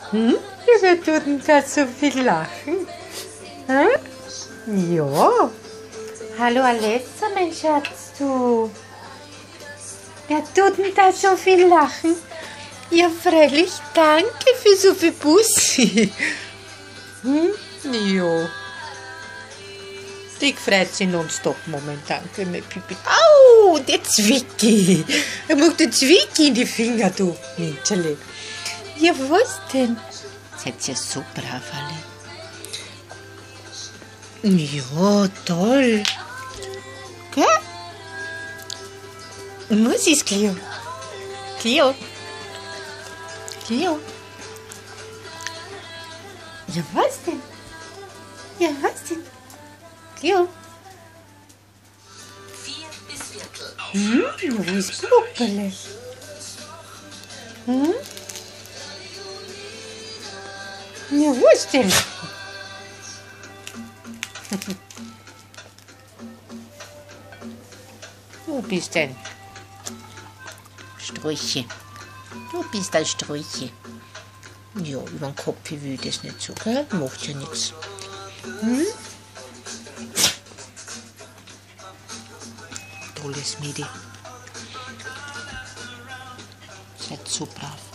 Hm? Wer tut denn da so viel lachen? Hm? Ja. Hallo Alessa, mein Schatz, du. Wer tut denn da so viel lachen? Ja, freilich, danke für so viel Bussi. Hm? Ja. Die freut sich nonstop momentan für mein Pipi. Au, der Zwicki. Er macht den Zwicki in die Finger, du Menschele. Ja, was denn? Seid ihr so brav alle? Ja, toll. Gell? Was ist Cleo? Cleo? Cleo? Ja, was denn? Ja, was denn? Cleo? 4 bis Viertel auf. Wo ist Puppele? Ja, wo ist denn? Wo bist denn? Sträuche. Du bist ein Sträuche. Ja, über den Kopf will ich das nicht so, gell? Macht ja nichts. Tolles Mädel. Seid so brav.